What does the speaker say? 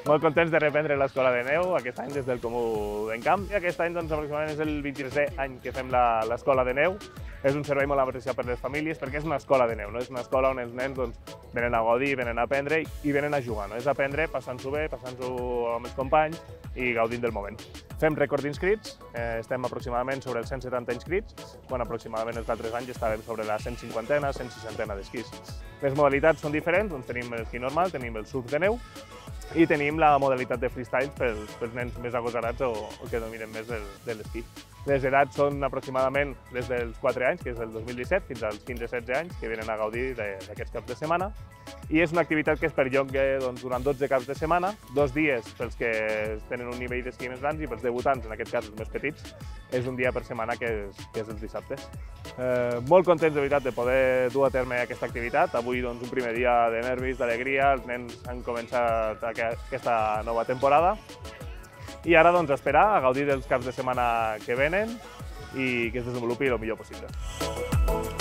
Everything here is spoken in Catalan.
Molt contents de reprendre l'escola de neu, aquest any des del Comú d'Encamp. I aquest any, doncs, aproximadament és el 23è any que fem l'escola de neu. És un servei molt apreciat per les famílies perquè és una escola de neu, no? És una escola on els nens venen a gaudir, venen a aprendre i venen a jugar. No? És aprendre passant-s'ho bé, passant-s'ho amb els companys i gaudint del moment. Fem rècord d'inscrits, estem aproximadament sobre els 170 inscrits, quan aproximadament els altres anys estàvem sobre la 150a, 160a d'esquís. Les modalitats són diferents, doncs tenim l'esquí normal, tenim el surf de neu i tenim la modalitat de freestyle pels nens més agosarats o que dominen més de l'esquí. Les edats són aproximadament des dels 4 anys, que és el 2017, fins als 15-16 anys, que venen a gaudir d'aquests caps de setmana. I és una activitat que es perllonga durant 12 caps de setmana, 2 dies pels que tenen un nivell d'esquí més grans i pels debutants, en aquest cas els més petits, és un dia per setmana que és els dissabtes. Molt contents, de veritat, de poder dur a terme aquesta activitat. Avui, doncs, un primer dia de nervis, d'alegria, els nens han començat aquesta nova temporada. I ara, doncs, esperar a gaudir dels caps de setmana que venen i que es desenvolupi el millor possible.